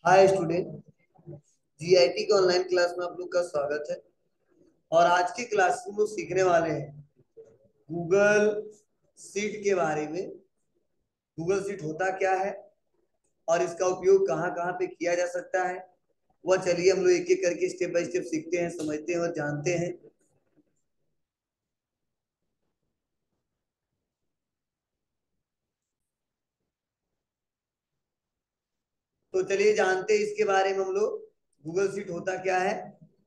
हाय student. GIT के online class में आप लोग का स्वागत है। और आज की क्लास में हम लोग सीखने वाले हैं गूगल सीट के बारे में। गूगल सीट होता क्या है और इसका उपयोग कहाँ कहाँ पे किया जा सकता है, वह चलिए हम लोग एक एक करके स्टेप बाय स्टेप सीखते हैं, समझते हैं और जानते हैं। तो चलिए जानते हैं इसके बारे में हम लोग गूगल सीट होता क्या है।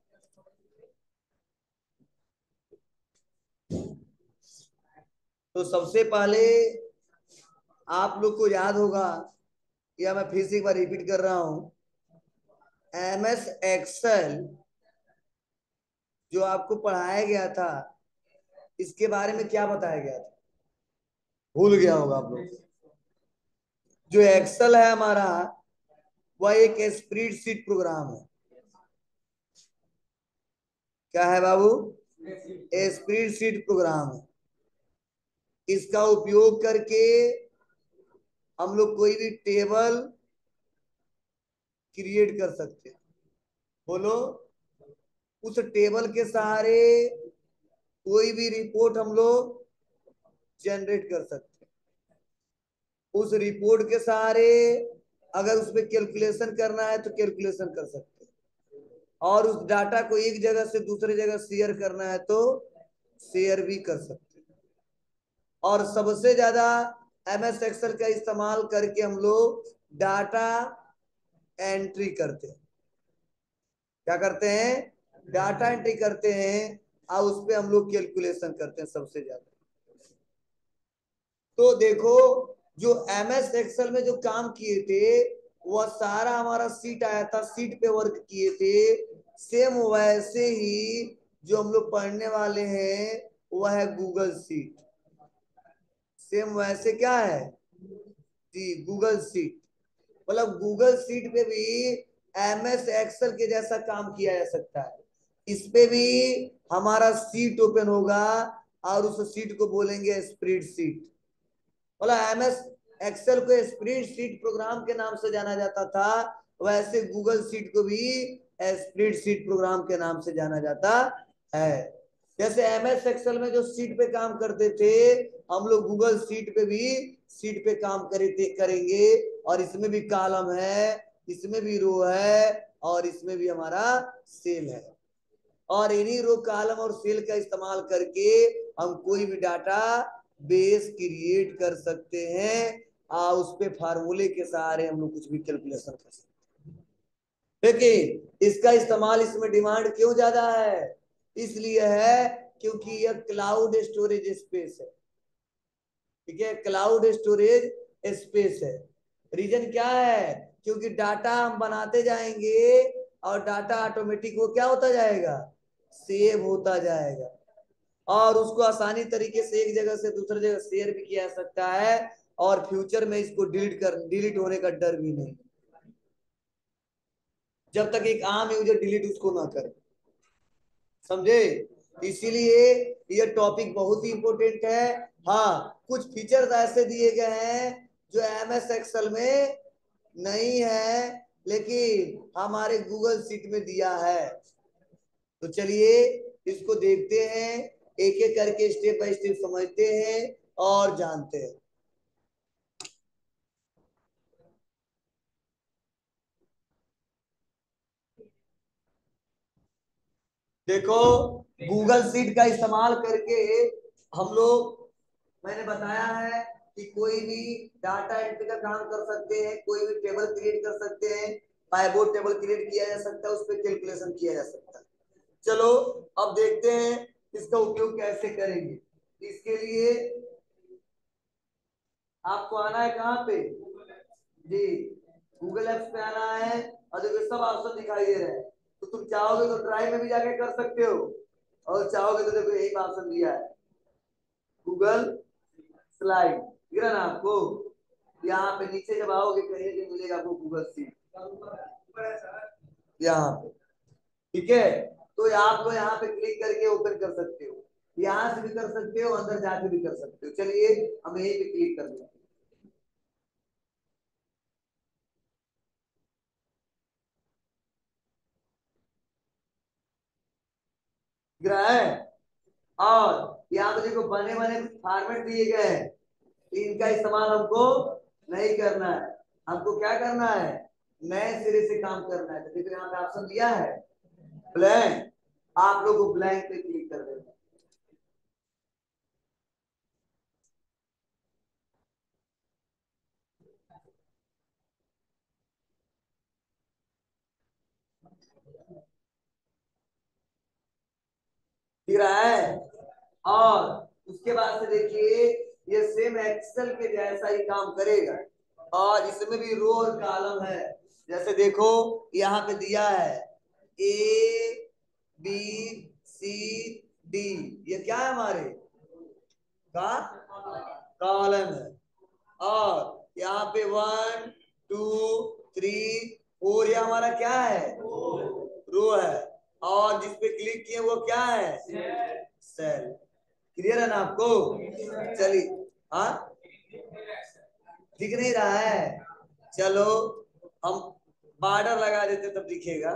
तो सबसे पहले आप लोग को याद होगा, या मैं फिर से एक बार रिपीट कर रहा हूं, एमएस एक्सेल जो आपको पढ़ाया गया था इसके बारे में क्या बताया गया था, भूल गया होगा आप लोग। जो एक्सेल है हमारा, वह एक स्प्रेडशीट प्रोग्राम है। क्या है बाबू? स्प्रेडशीट प्रोग्राम है। इसका उपयोग करके हम लोग कोई भी टेबल क्रिएट कर सकते हैं। बोलो। उस टेबल के सहारे कोई भी रिपोर्ट हम लोग जनरेट कर सकते हैं। उस रिपोर्ट के सहारे अगर उसमें कैलकुलेशन करना है तो कैलकुलेशन कर सकते हैं, और उस डाटा को एक जगह से दूसरे जगह शेयर करना है तो शेयर भी कर सकते हैं। और सबसे ज्यादा एमएस एक्सेल का इस्तेमाल करके हम लोग डाटा एंट्री करते हैं। क्या करते हैं? डाटा एंट्री करते हैं और उस पर हम लोग कैलकुलेशन करते हैं सबसे ज्यादा। तो देखो, जो एमएस एक्सेल में जो काम किए थे वह सारा हमारा सीट आया था, सीट पे वर्क किए थे। सेम वैसे ही जो हम लोग पढ़ने वाले हैं वह है गूगल सीट। सेम वैसे क्या है जी? Google sheet. मतलब गूगल सीट पे भी एमएस एक्सेल के जैसा काम किया जा सकता है। इस पे भी हमारा सीट ओपन होगा और उस सीट को बोलेंगे स्प्रेड सीट। बोला एमएस एक्सेल को स्प्रेड शीट प्रोग्राम के नाम से जाना जाता था, वैसे गूगल शीट को भी स्प्रेड शीट प्रोग्राम के नाम से जाना जाता है। जैसे एमएस एक्सेल में जो सीट पे काम करते थे, हम लोग गूगल सीट पे भी सीट पे काम करेंगे। और इसमें भी कॉलम है, इसमें भी रो है, और इसमें भी हमारा सेल है। और इन्हीं रो कॉलम और सेल का इस्तेमाल करके हम कोई भी डाटा बेस क्रिएट कर सकते हैं, उस पे फार्मूले के सहारे हम लोग कुछ भी कैलकुलेशन कर सकते हैं। लेकिन इसका इस्तेमाल, इसमें डिमांड क्यों ज्यादा है? इसलिए है क्योंकि यह क्लाउड स्टोरेज स्पेस है। ठीक है, क्लाउड स्टोरेज स्पेस है। रीजन क्या है? क्योंकि डाटा हम बनाते जाएंगे और डाटा ऑटोमेटिक वो क्या होता जाएगा, सेव होता जाएगा। और उसको आसानी तरीके से एक जगह से दूसरी जगह शेयर भी किया जा सकता है, और फ्यूचर में इसको डिलीट होने का डर भी नहीं, जब तक एक आम यूजर डिलीट उसको ना करे। समझे? इसीलिए ये टॉपिक बहुत ही इंपॉर्टेंट है। हाँ, कुछ फीचर्स ऐसे दिए गए हैं जो एमएस एक्सेल में नहीं है, लेकिन हमारे गूगल सीट में दिया है। तो चलिए इसको देखते हैं, एक एक करके स्टेप बाय स्टेप समझते हैं और जानते हैं। देखो, गूगल सीट का इस्तेमाल करके हम लोग, मैंने बताया है कि कोई भी डाटा एंट्री का काम कर सकते हैं, कोई भी टेबल क्रिएट कर सकते हैं, पाइवोट टेबल क्रिएट किया जा सकता है, उस पर कैलकुलेशन किया जा सकता है। चलो अब देखते हैं इसका उपयोग कैसे करेंगे। इसके लिए आपको आना है कहाँ पे जी? गूगल एप्स पे आना है, और देखो सब ऑप्शन दिखाई दे रहे हैं। तो तुम चाहोगे तो ड्राइव में भी जाके कर सकते हो, और चाहोगे तो देखो यही ऑप्शन दिया है, गूगल स्लाइड। दिख रहा ना आपको? यहाँ पे नीचे जब आओगे कहीं भी मिलेगा आपको गूगल सीट, यहाँ पे। ठीक है, तो आप तो यहाँ पे क्लिक करके ओपन कर सकते हो, यहाँ से भी कर सकते हो, अंदर जाके भी कर सकते हो। चलिए हम यहीं पे क्लिक कर देते हैं। दिख रहा है। और यहाँ पे देखो बने बने कुछ फॉर्मेट दिए गए हैं, इनका इस्तेमाल हमको नहीं करना है। हमको क्या करना है, नए सिरे से काम करना है। तो देखो यहाँ पे ऑप्शन दिया है ब्लैंक, आप लोग को ब्लैंक पे क्लिक कर देना। दिख रहा है। और उसके बाद से देखिए ये सेम एक्सेल के जैसा ही काम करेगा, और इसमें भी रो और कॉलम है। जैसे देखो यहाँ पे दिया है ए बी सी डी, ये क्या है हमारे का कॉलम है। और यहाँ पे 1 2 3 4 ये हमारा क्या है, रो है। और जिस पे क्लिक किए वो क्या है, सेल। क्लियर है ना आपको। चलिए, हाँ दिख नहीं रहा है, चलो हम बॉर्डर लगा देते तब दिखेगा।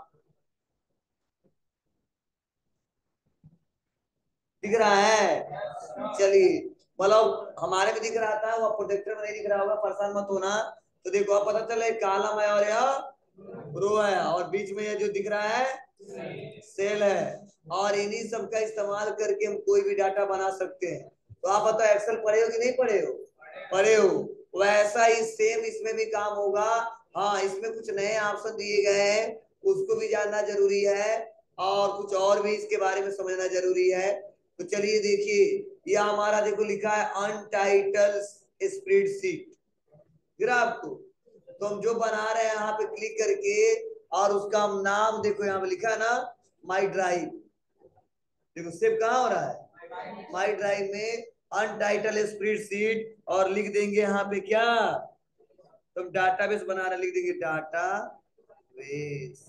दिख रहा है। चलिए, मतलब हमारे में दिख रहा था, वो प्रोजेक्टर में नहीं दिख रहा होगा, परेशान मत होना। तो देखो अब पता चला कॉलम है और यह रो है, और बीच में ये जो दिख रहा है सेल है। और इन्हीं सब का इस्तेमाल करके हम कोई भी डाटा बना सकते हैं। तो आप बताओ एक्सेल पढ़े हो कि नहीं पढ़े हो, पढ़े हो। वैसा ही सेम इसमें भी काम होगा। हाँ, इसमें कुछ नए ऑप्शन दिए गए हैं, उसको भी जानना जरूरी है, और कुछ और भी इसके बारे में समझना जरूरी है। तो चलिए देखिए, यह हमारा देखो लिखा है अनटाइटल स्प्रेडशीट, गिरा आपको। तो हम जो बना रहे हैं यहाँ पे क्लिक करके, और उसका हम नाम देखो यहाँ पे लिखा है ना, माई ड्राइव। देखो सेव कहाँ हो रहा है, माई ड्राइव में अनटाइटल स्प्रेडशीट, और लिख देंगे यहाँ पे क्या, तो हम डाटाबेस बना रहे, लिख देंगे डाटा बेस।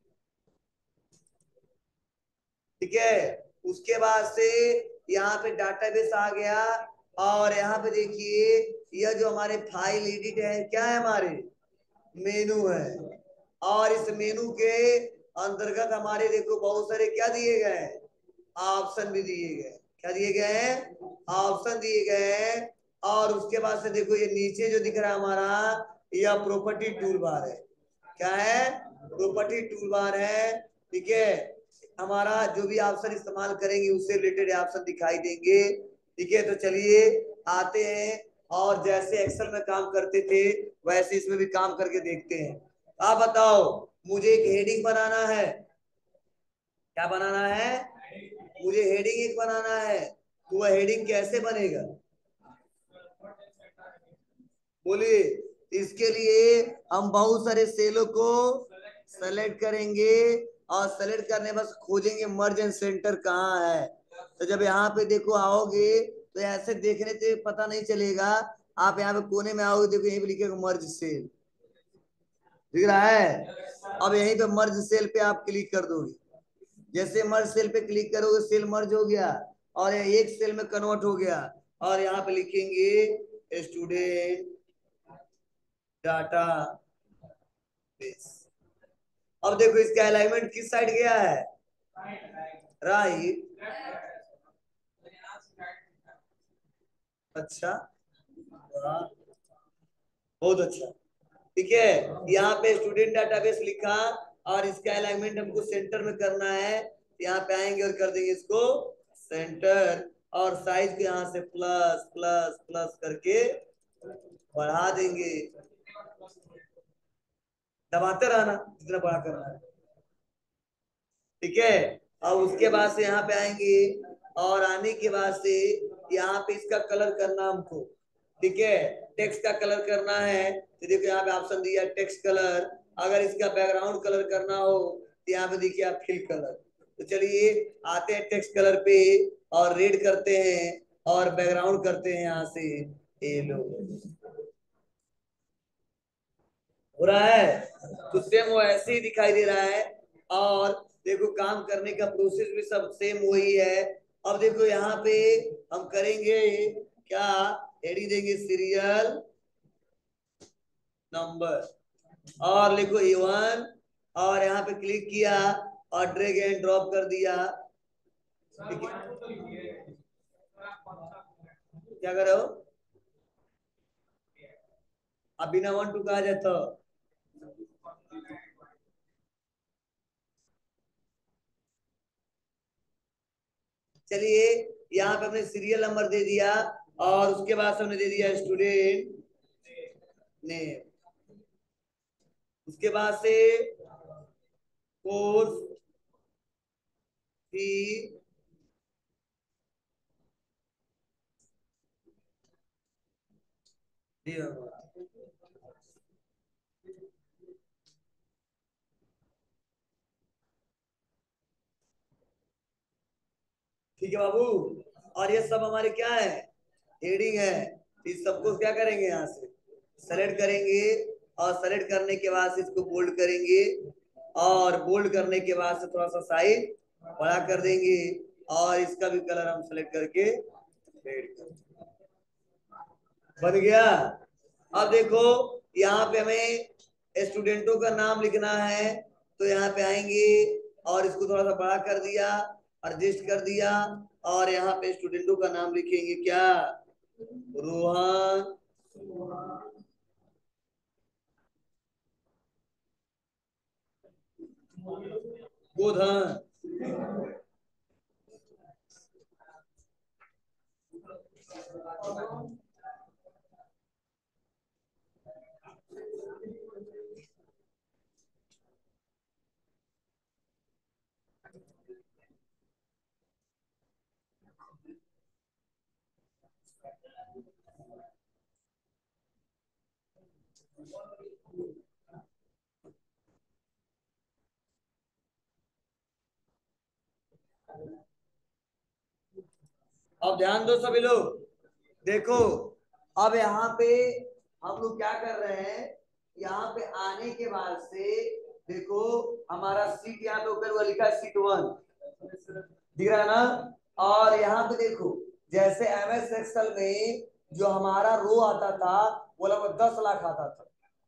ठीक है। उसके बाद से यहाँ पे डाटाबेस आ गया। और यहाँ पे देखिए यह जो हमारे फाइल एडिट है क्या है, हमारे मेनू है। और इस मेनू के अंतर्गत हमारे देखो बहुत सारे क्या दिए गए हैं, ऑप्शन भी दिए गए। क्या दिए गए हैं, ऑप्शन दिए गए हैं। और उसके बाद से देखो ये नीचे जो दिख रहा है हमारा, यह प्रॉपर्टी टूल बार है। क्या है, प्रॉपर्टी टूल बार है। ठीक है, हमारा जो भी ऑप्शन इस्तेमाल करेंगे उससे रिलेटेड ऑप्शन दिखाई देंगे। ठीक है, तो चलिए आते हैं, और जैसे एक्सेल में काम करते थे वैसे इसमें भी काम करके देखते हैं। आप बताओ, मुझे एक हेडिंग बनाना है। क्या बनाना है, मुझे हेडिंग एक बनाना है। तो वह हेडिंग कैसे बनेगा, बोलिए। इसके लिए हम बहुत सारे सेलों को सेलेक्ट करेंगे, और सेलेक्ट करने बस खोजेंगे मर्ज एंड सेंटर कहाँ है। तो जब यहाँ पे देखो आओगे तो ऐसे देखने से पता नहीं चलेगा। आप यहाँ पे कोने में आओगे, देखो यहीं पे लिखेगा मर्ज सेल, दिख रहा है। अब यहीं पे मर्ज सेल पे आप क्लिक कर दोगे। जैसे मर्ज सेल पे क्लिक करोगे सेल मर्ज हो गया, और एक सेल में कन्वर्ट हो गया। और यहाँ पे लिखेंगे स्टूडेंट डाटा बेस। अब देखो इसका अलाइनमेंट किस साइड गया है, राइट। अच्छा, हाँ, बहुत अच्छा। ठीक है, यहाँ पे स्टूडेंट डाटाबेस लिखा, और इसका अलाइनमेंट हमको सेंटर में करना है। यहाँ पे आएंगे और कर देंगे इसको सेंटर, और साइज को यहाँ से प्लस प्लस प्लस करके बढ़ा देंगे। दबाते रहना जितना बड़ा करना है। ठीक है, और उसके बाद से यहाँ पे आएंगे, और आने के बाद से यहाँ पे इसका कलर करना हमको। ठीक है, टेक्स्ट का कलर करना है। तो देखो यहाँ पे ऑप्शन दिया टेक्स्ट कलर। अगर इसका बैकग्राउंड कलर करना हो तो यहाँ पे देखिए आप फिल कलर। तो चलिए आते हैं टेक्स्ट कलर पे, और रेड करते हैं, और बैकग्राउंड करते हैं यहाँ से ये लो, हो रहा है। तो सेम वो ऐसे ही दिखाई दे रहा है। और देखो काम करने का प्रोसेस भी सब सेम वही है। अब देखो यहाँ पे हम करेंगे क्या, एडी देंगे सीरियल नंबर, और लिखो E1, और यहाँ पे क्लिक किया और ड्रैग एंड ड्रॉप कर दिया। ठीक है, क्या करो अब बिना 1 2 कहा जाए तो चलिए यहाँ पे हमने सीरियल नंबर दे दिया और उसके बाद हमने दे दिया स्टूडेंट नेम, उसके बाद से कोर्स फी दिया हुआ। ठीक है बाबू, और ये सब हमारे क्या है, हेडिंग है। इस सबको क्या करेंगे यहाँ से सेलेक्ट करेंगे और सेलेक्ट करने के बाद से इसको बोल्ड करेंगे और बोल्ड करने के बाद से थोड़ा सा साइज बड़ा कर देंगे और इसका भी कलर हम सेलेक्ट करके रेड कर बन गया। अब देखो यहाँ पे हमें स्टूडेंटों का नाम लिखना है तो यहाँ पे आएंगे और इसको थोड़ा सा बड़ा कर दिया, एडजस्ट कर दिया और यहाँ पे स्टूडेंटों का नाम लिखेंगे क्या, रोहन, गोधन। अब ध्यान दो सभी लोग, देखो अब यहाँ पे हम लोग क्या कर रहे हैं, यहाँ पे आने के बाद से देखो हमारा सीट यहाँ पे ऊपर हुआ लिखा है सीट 1 दिख रहा है ना, और यहाँ पे देखो जैसे एमएस एक्सेल में जो हमारा रो आता था वो लगभग 10 लाख आता था,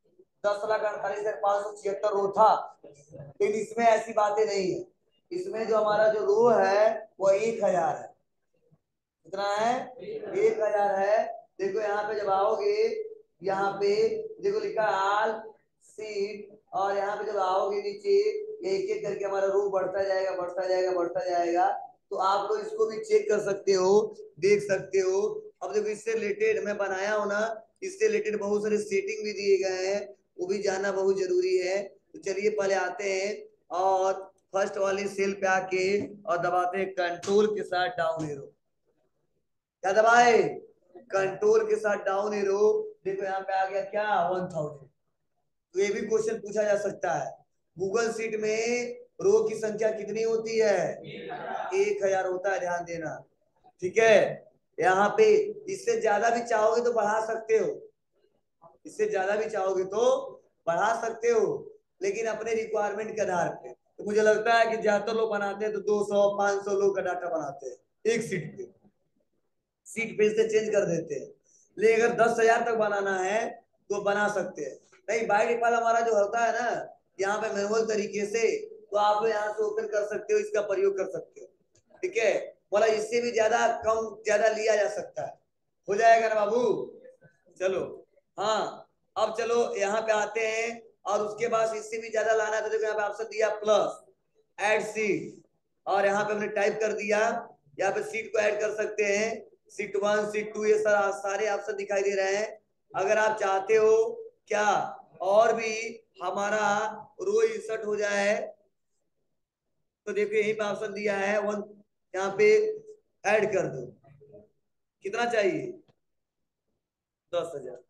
10,48,576 रो था, लेकिन इसमें ऐसी बातें नहीं है। इसमें जो हमारा जो रो है वो 1,000 है। कितना है, 1,000 है। देखो यहाँ पे जब आओगे यहाँ पे देखो लिखा आल सीट और यहाँ पे जब आओगे नीचे एक एक करके हमारा रो बढ़ता जाएगा बढ़ता जाएगा बढ़ता जाएगा, तो आप लोग इसको भी चेक कर सकते हो, देख सकते हो। अब देखो इससे रिलेटेड मैं बनाया हूं ना, इससे रिलेटेड बहुत सारे सेटिंग भी दिए गए हैं, वो भी जानना बहुत जरूरी है। तो चलिए पहले आते हैं और फर्स्ट वाली सेल पे आके और दबाते हैं कंट्रोल के साथ डाउन एरो, क्या दबाए, कंट्रोल के साथ डाउन एरो। देखो यहाँ पे आ गया क्या 1000। तो ये भी क्वेश्चन पूछा जा सकता है, गूगल सीट में रो की संख्या कितनी होती है, 1,000 होता है, ध्यान देना। ठीक है, यहाँ पे इससे ज्यादा भी चाहोगे तो बढ़ा सकते हो, इससे ज्यादा भी चाहोगे तो बढ़ा सकते हो, लेकिन अपने रिक्वायरमेंट के आधार पे। तो मुझे लगता है कि ज्यादातर लोग बनाते हैं तो 200 500 लोग का डाटा बनाते हैं एक सीट पे, सीट पे से चेंज कर देते हैं। लेकिन अगर 10,000 तक बनाना है तो बना सकते हैं। नहीं बाय डिफॉल्ट हमारा जो होता है ना यहाँ पे मैनुअल तरीके से, तो आप लोग यहाँ से ओपन कर सकते हो, इसका प्रयोग कर सकते हो। ठीक है, बोला इससे भी ज्यादा कम ज्यादा लिया जा सकता है, हो जाएगा ना बाबू। चलो हाँ, अब चलो यहाँ पे आते हैं और उसके बाद इससे भी ज्यादा लाना है तो देखो यहाँ पे ऑप्शन दिया प्लस ऐड सीट और यहाँ पे हमने टाइप कर दिया, यहाँ पे सीट को ऐड कर सकते हैं, सीट 1 सीट 2 ये सारे ऑप्शन दिखाई दे रहे हैं। अगर आप चाहते हो क्या और भी हमारा रो इंसर्ट हो जाए तो देखो यही पे ऑप्शन दिया है 1, यहाँ पे ऐड कर दो, कितना चाहिए 10,000,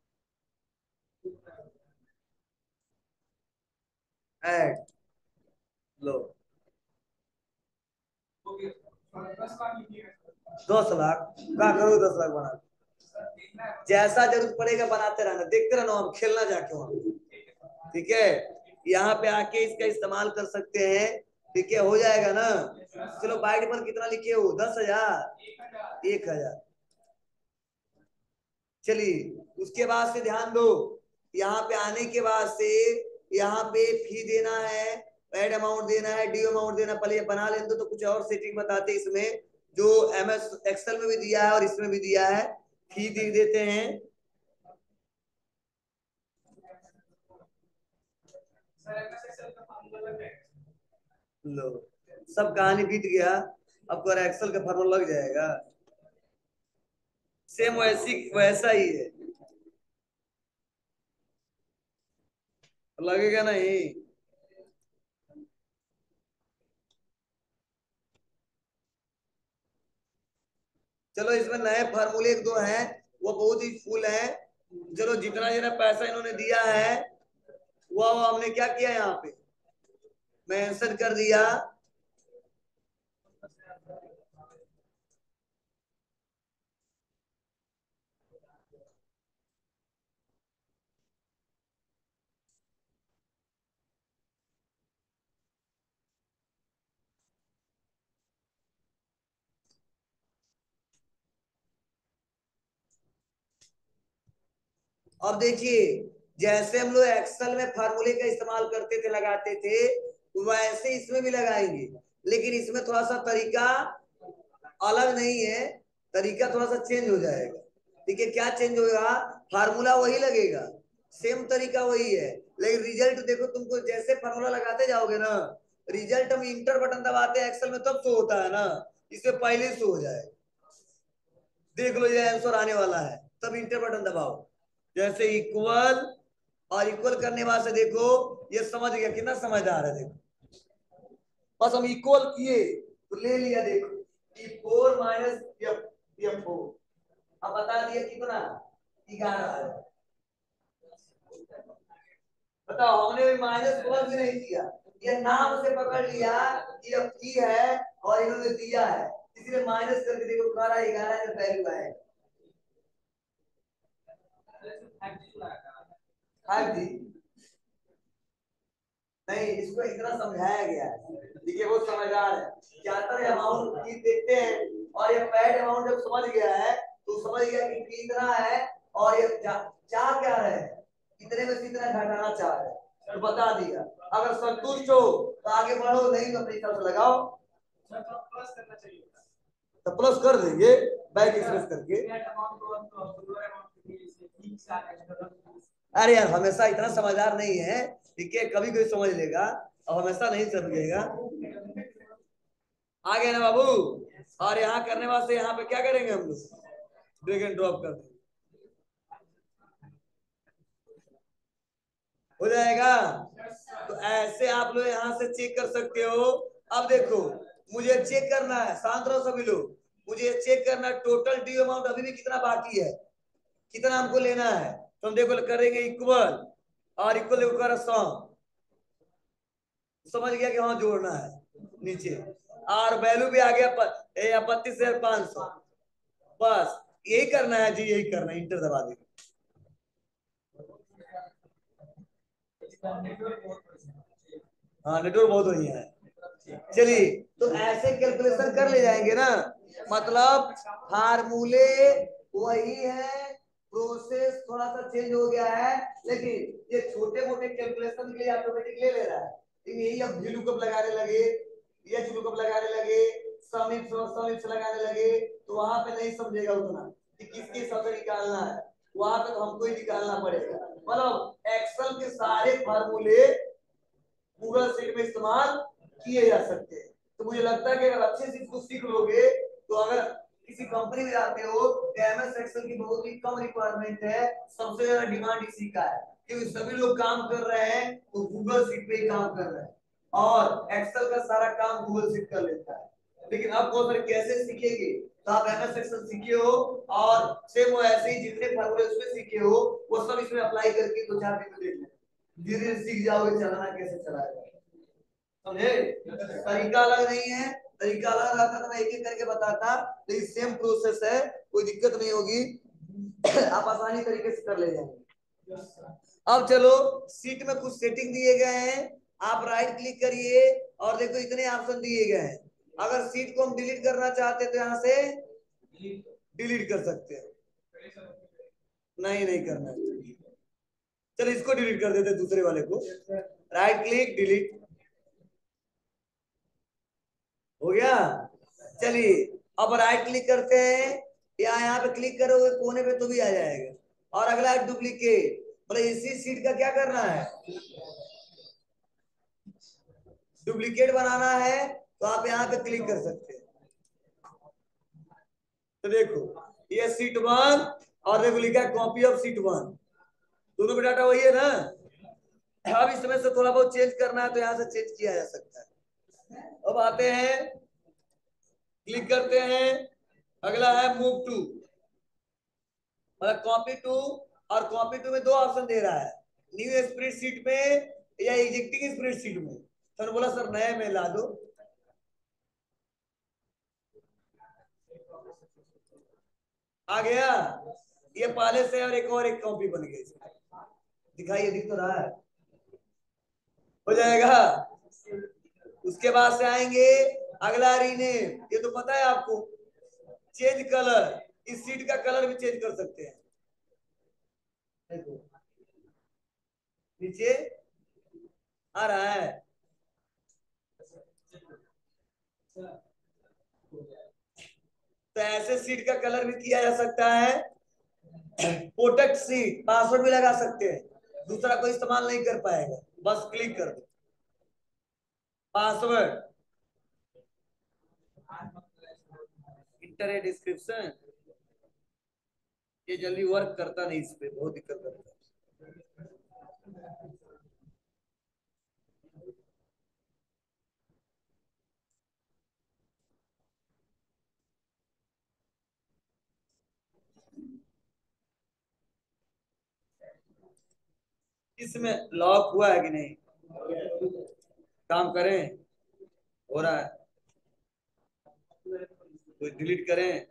ऐड लो 10 लाख क्या करो, 10 लाख बना जैसा जरूरत पड़ेगा बनाते रहना, देखते रहना, हम खेलना जाके वहां। ठीक है, यहाँ पे आके इसका इस्तेमाल कर सकते हैं। ठीक है, हो जाएगा ना। चलो बाइट पर कितना लिखे हो, 10,000, 1,000। चलिए उसके बाद से ध्यान दो, यहाँ पे आने के बाद से यहाँ पे फी देना है ऐड अमाउंट देना है, ड्यू अमाउंट देना, पहले ये बना लेते तो कुछ और सेटिंग बताते इसमें, जो एमएस एक्सेल में भी दिया है और इसमें भी दिया है, फी दे देते हैं। लो, सब कहानी बीत गया, अब तो एक्सेल का फॉर्मूला लग जाएगा, सेम वैसी वैसा ही है, लगेगा नहीं। चलो इसमें नए फार्मूले एक दो हैं, वो बहुत ही फुल है। चलो जितना जितना पैसा इन्होंने दिया है वो हमने क्या किया यहाँ पे मेंशन कर दिया। अब देखिए, जैसे हम लोग एक्सेल में फार्मूले का इस्तेमाल करते थे, लगाते थे, वैसे इसमें भी लगाएंगे, लेकिन इसमें थोड़ा सा तरीका अलग नहीं है, तरीका थोड़ा सा चेंज हो जाएगा। ठीक है, क्या चेंज होगा, फार्मूला वही लगेगा, सेम तरीका वही है, लेकिन रिजल्ट देखो, तुमको जैसे फार्मूला लगाते जाओगे ना, रिजल्ट हम इंटर बटन दबाते हैं एक्सेल में तब शो होता है ना, इससे पहले शो हो जाए। देख लो ये आंसर आने वाला है, तब इंटर बटन दबाओ, जैसे इक्वल, और इक्वल करने बाद से देखो ये समझ गया, कितना समझदार है देखो, बस हम इक्वल किए तो ले लिया, देखो E4 माइनस F4, अब बता दिया कितना, 11 है। बताओ, हमने भी माइनस प्लस भी नहीं किया, ये नाम से पकड़ लिया कि अब की है और इन्होंने दिया है, इसलिए माइनस करके देखो, 11 का वैल्यू आएगा 5G। नहीं, इसको इतना समझाया गया है, देखिए वो समझदार है, ज्यादातर अमाउंट फीस देखते हैं, और ये पैड अमाउंट जब समझ गया है तो समझ गया कि फी इतना है, और ये चाह क्या रहे, इतने में से इतना घटाना चाह रहे, तो बता दिया, अगर संतुष्ट हो तो आगे बढ़ो, नहीं तो अपने हिसाब से लगाओ, तो प्लस कर देंगे बैक एक्सप्रेस करके। अरे यार, हमेशा इतना समझदार नहीं है, ठीक है, कभी कोई समझ लेगा, और हमेशा नहीं समझेगा। आ गए ना बाबू, और यहाँ करने वास्ते यहाँ पे क्या करेंगे हम लोग, ड्रैग एंड ड्रॉप कर देंगे, हो जाएगा। तो ऐसे आप लोग यहाँ से चेक कर सकते हो। अब देखो, मुझे चेक करना है, शांत रहो सभी लोग, मुझे चेक करना है टोटल ड्यू अमाउंट अभी भी कितना बाकी है, कितना हमको लेना है, तो हम देखो करेंगे इक्वल, और इक्वल कर सम, समझ गया कि हाँ जोड़ना है नीचे, और वैल्यू भी आ गया 32,500, बस यही करना है जी, यही करना है, इंटर दबा देंगे। हाँ, नेटवर्क बहुत बढ़िया है। चलिए, तो ऐसे कैलकुलेशन कर ले जाएंगे ना, मतलब फार्मूले वही है, प्रोसेस थोड़ा सा चेंज हो गया है, लेकिन ये छोटे मोटे कैलकुलेशन के लिए ऑटोमेटिक ले ले रहा है, लेकिन यही अब वी लुकअप लगाने लगे, एच लुकअप लगाने लगे, सम इफ लगाने लगे, तो वहां पे नहीं समझेगा उतना कि किसके हिसाब से निकालना है, वहां पे तो हमको ही निकालना पड़ेगा। मतलब एक्सेल के सारे फार्मूले गूगल शीट में इस्तेमाल किए जा सकते हैं, तो मुझे लगता है कि अगर अच्छे से इसको सीख लोगे, तो अगर किसी कंपनी में जाते हो तो एमएस एक्सेल की बहुत ही कम रिक्वायरमेंट है, सबसे ज्यादा डिमांड इसी का है, क्योंकि सभी लोग काम कर रहे हैं तो गूगल शीट पे ही काम कर रहे हैं, और एक्सेल का सारा काम गूगल शीट कर लेता है। लेकिन आप बहुत सारे कैसे सीखेंगे, तो आप एमएस एक्सेल सीखे हो, और सेम वो ऐसे ही जितने फॉर्मूले उसमें सीखे हो वो सब इसमें अप्लाई करके 2-4 दिन में देख लें, धीरे धीरे सीख जाओगे चलाना कैसे चलाएगा, समझे। तरीका अलग नहीं है, तरीका अलग रहता तो मैं एक एक करके बताता, लेकिन सेम प्रोसेस है, कोई दिक्कत नहीं होगी, आप आसानी तरीके से कर ले जाएंगे। अब चलो, सीट में कुछ सेटिंग दिए गए हैं, आप राइट क्लिक करिए, और देखो इतने ऑप्शन दिए गए हैं, अगर सीट को हम डिलीट करना चाहते हैं तो यहाँ से डिलीट कर सकते हैं, नहीं नहीं करना है। चलो इसको डिलीट कर देते दूसरे वाले को, राइट क्लिक डिलीट, हो गया। चलिए अब राइट क्लिक करते हैं, या यहाँ पे क्लिक करोगे कोने पे तो भी आ जाएगा। और अगला डुप्लीकेट, मतलब इसी सीट का क्या करना है, डुप्लीकेट बनाना है, तो आप यहाँ पे क्लिक कर सकते हैं। तो देखो ये सीट वन, और देखो लिखा है कॉपी ऑफ सीट वन, दोनों का डाटा वही है ना। अब इसमें से थोड़ा बहुत चेंज करना है तो यहाँ से चेंज किया जा सकता है। अब आते हैं, क्लिक करते हैं, अगला है मूव टू, मतलब कॉपी टू। और कॉपी टू में दो ऑप्शन दे रहा है, न्यू स्प्रेडशीट में या एग्जिस्टिंग स्प्रेडशीट में। सर बोला सर नए में ला दो। आ गया, ये पहले से और एक कॉपी बन गई, दिखाइए, दिख तो रहा है, हो जाएगा। उसके बाद से आएंगे, अगला रीनेम, ये तो पता है आपको, चेंज कलर, इस सीट का कलर भी चेंज कर सकते हैं। देखो नीचे आ रहा है, तो ऐसे सीट का कलर भी किया जा सकता है। प्रोटेक्ट सीट, पासवर्ड भी लगा सकते हैं, दूसरा कोई इस्तेमाल नहीं कर पाएगा, बस क्लिक कर दो पासवर्ड। इंटरनेट डिस्क्रिप्शन ये जल्दी वर्क करता नहीं, इस पे बहुत दिक्कत करता है। इसमें लॉक हुआ है कि नहीं, काम करें, हो रहा है, तो डिलीट करें।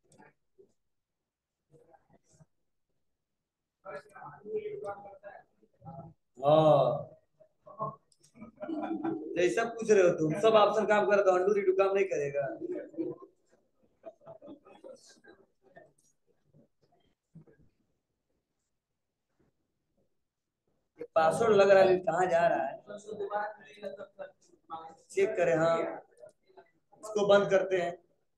हाँ जैसा पूछ रहे हो तुम, सब ऑप्शन काम कर, तो अंडू रीडू काम नहीं करेगा। ये पासवर्ड लग रहा है, कहाँ जा रहा है, चेक करें। हाँ इसको बंद करते हैं।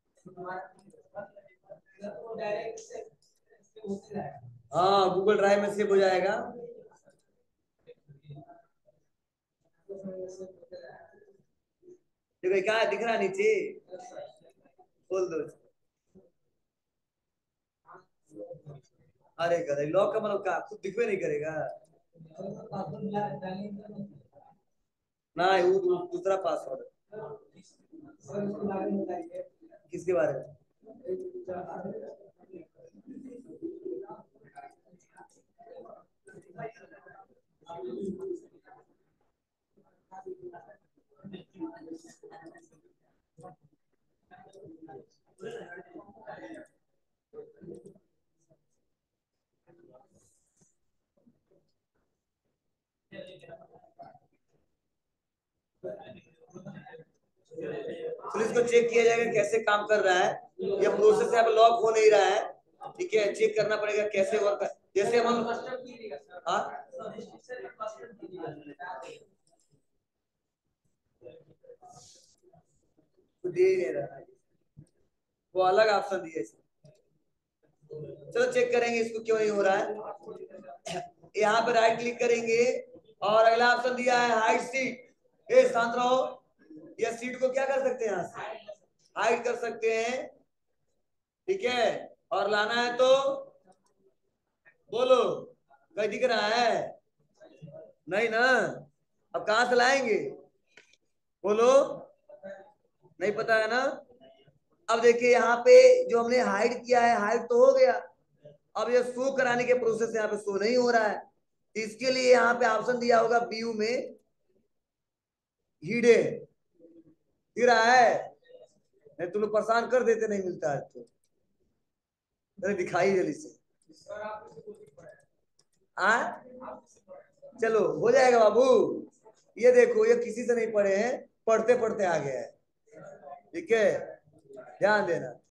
हाँ गूगल ड्राइव में सेव हो जाएगा। देखो क्या दिख रहा है नीचे, खोल दो। अरे गधे, लॉक का मतलब क्या खुद दिखवे नहीं करेगा ना, वो दूसरा पासवर्ड। किसके बारे में, तो इसको चेक किया जाएगा कैसे काम कर रहा है। यह प्रोसेस यहाँ पे लॉक हो नहीं रहा है, ठीक है, चेक करना पड़ेगा कैसे वर्क, जैसे हम, हाँ तो दे ही नहीं रहा है, वो अलग ऑप्शन दिया है। चलो चेक करेंगे इसको क्यों नहीं हो रहा है। यहाँ पे राइट क्लिक करेंगे, और अगला ऑप्शन दिया है हाइड सीट। ए शांत रहो, यह सीट को क्या कर सकते हैं, यहाँ से हाइड कर सकते हैं, ठीक है। और लाना है तो बोलो, कहीं दिख रहा है, नहीं ना, अब कहां से लाएंगे, बोलो, नहीं पता है ना। अब देखिए यहाँ पे जो हमने हाइड किया है, हाइड तो हो गया, अब ये शो कराने के प्रोसेस यहाँ पे शो नहीं हो रहा है, तो इसके लिए यहाँ पे ऑप्शन दिया होगा व्यू में, हीडे दिख रहा है, नहीं तुम लोग परेशान कर देते, नहीं मिलता है तो अरे दिखाई जल्दी से। आ चलो हो जाएगा बाबू, ये देखो ये किसी से नहीं पढ़े हैं, पढ़ते पढ़ते आ गया है, ठीक है, ध्यान देना।